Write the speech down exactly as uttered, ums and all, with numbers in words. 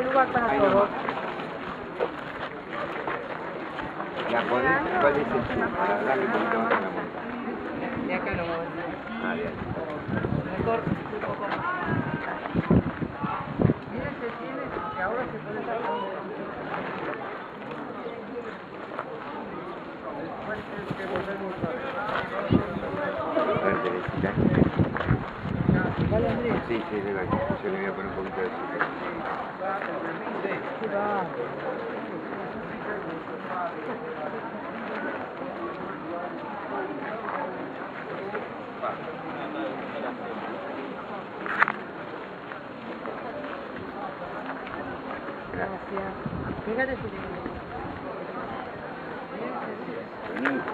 hay lugar para todos. ¿La podés? ¿Cuál es el chip? Para darle un poquito más a la montaña. De acá no voy. Ah, bien. Mejor un poco más. Miren que tiene, que ahora se puede sacar un A ver, Teresita. ¿Vale, Andrés? Sí, sí, de verdad. Yo le voy a poner un poquito de azúcar. Sí, va. Gracias. Fíjate si te...